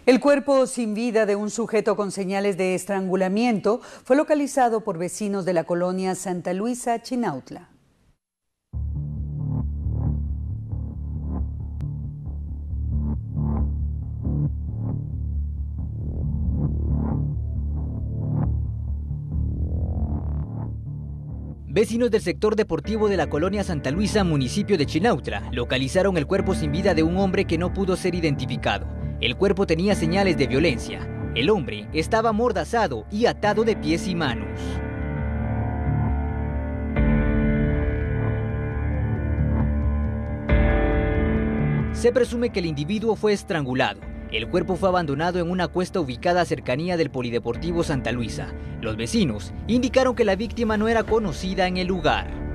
El cuerpo sin vida de un sujeto con señales de estrangulamiento fue localizado por vecinos de la colonia Santa Luisa, Chinautla. Vecinos del sector deportivo de la colonia Santa Luisa, municipio de Chinautla, localizaron el cuerpo sin vida de un hombre que no pudo ser identificado. El cuerpo tenía señales de violencia. El hombre estaba amordazado y atado de pies y manos. Se presume que el individuo fue estrangulado. El cuerpo fue abandonado en una cuesta ubicada a cercanía del Polideportivo Santa Luisa. Los vecinos indicaron que la víctima no era conocida en el lugar.